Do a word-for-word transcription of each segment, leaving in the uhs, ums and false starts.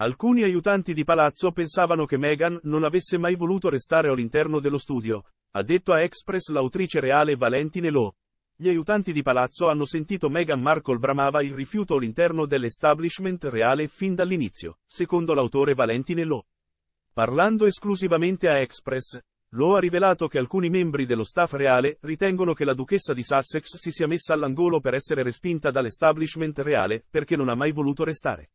Alcuni aiutanti di palazzo pensavano che Meghan non avesse mai voluto restare all'interno dello studio, ha detto a Express l'autrice reale Valentine Law. Gli aiutanti di palazzo hanno sentito Meghan Markle bramava il rifiuto all'interno dell'establishment reale fin dall'inizio, secondo l'autore Valentine Law. Parlando esclusivamente a Express, Law ha rivelato che alcuni membri dello staff reale ritengono che la duchessa di Sussex si sia messa all'angolo per essere respinta dall'establishment reale, perché non ha mai voluto restare.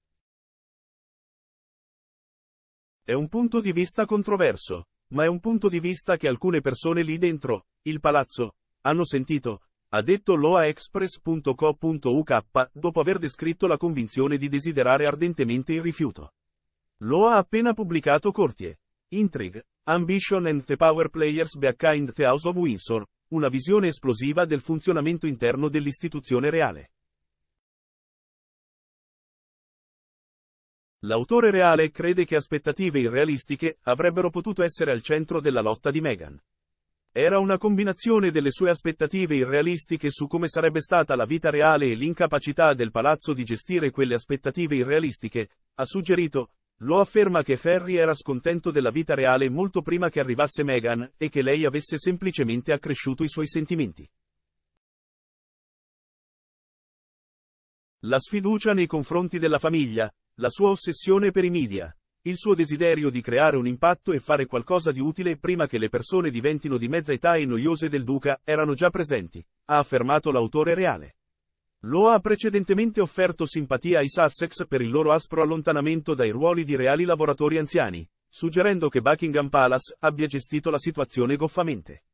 È un punto di vista controverso, ma è un punto di vista che alcune persone lì dentro, il palazzo, hanno sentito, ha detto Law a express punto co punto uk, dopo aver descritto la convinzione di desiderare ardentemente il rifiuto. Law ha appena pubblicato Courtier, Intrigue, Ambition and the Power Players Behind the House of Windsor, una visione esplosiva del funzionamento interno dell'istituzione reale. L'autore reale crede che aspettative irrealistiche avrebbero potuto essere al centro della lotta di Meghan. Era una combinazione delle sue aspettative irrealistiche su come sarebbe stata la vita reale e l'incapacità del palazzo di gestire quelle aspettative irrealistiche, ha suggerito. Lo afferma che Harry era scontento della vita reale molto prima che arrivasse Meghan, e che lei avesse semplicemente accresciuto i suoi sentimenti. La sfiducia nei confronti della famiglia, la sua ossessione per i media, il suo desiderio di creare un impatto e fare qualcosa di utile prima che le persone diventino di mezza età e noiose del duca, erano già presenti, ha affermato l'autore reale. Lo ha precedentemente offerto simpatia ai Sussex per il loro aspro allontanamento dai ruoli di reali lavoratori anziani, suggerendo che Buckingham Palace abbia gestito la situazione goffamente.